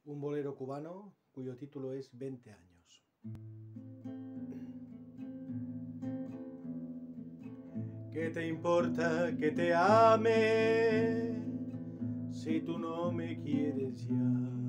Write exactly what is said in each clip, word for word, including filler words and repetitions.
un bolero cubano cuyo título es veinte años. ¿Qué te importa que te ame si tú no me quieres ya?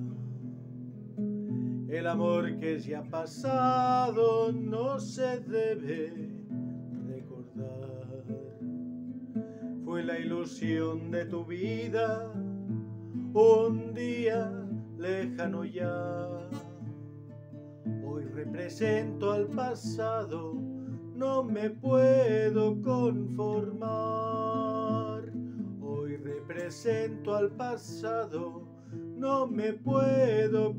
El amor que ya ha pasado no se debe recordar. Fue la ilusión de tu vida, un día lejano ya. Hoy represento al pasado, no me puedo conformar. Hoy represento al pasado, no me puedo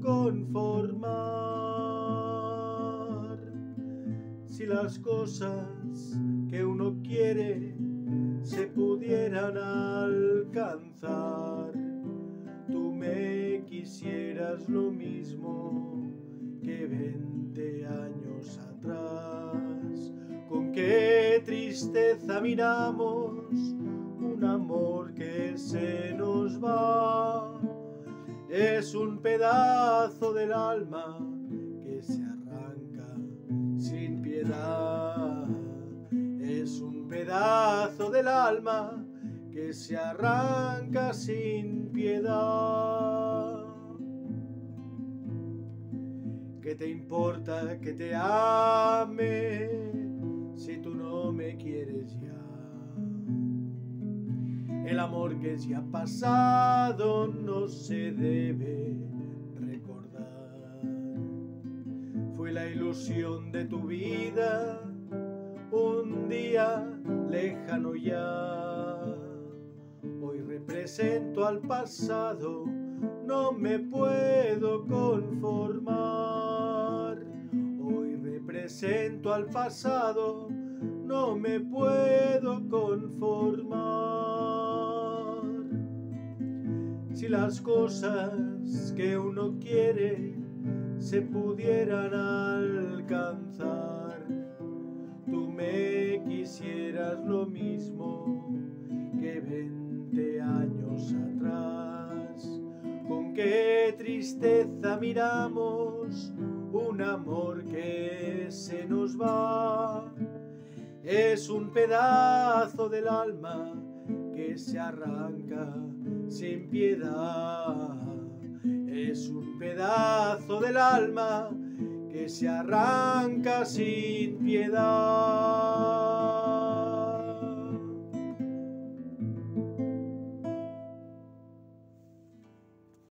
conformar. Si las cosas que uno quiere se pudieran alcanzar, tú me quisieras lo mismo que veinte años atrás. Con qué tristeza miramos un amor que se nos va. Es un pedazo del alma que se arranca sin piedad. Es un pedazo del alma que se arranca sin piedad. ¿Qué te importa que te ame si tú no me quieres ya? El amor que ya ha pasado no se debe recordar. Fue la ilusión de tu vida, un día lejano ya. Hoy represento al pasado, no me puedo conformar. Hoy represento al pasado, no me puedo conformar. Si las cosas que uno quiere se pudieran alcanzar, tú me quisieras lo mismo que veinte años atrás. Con qué tristeza miramos un amor que se nos va. Es un pedazo del alma que se arranca sin piedad. Es un pedazo del alma que se arranca sin piedad.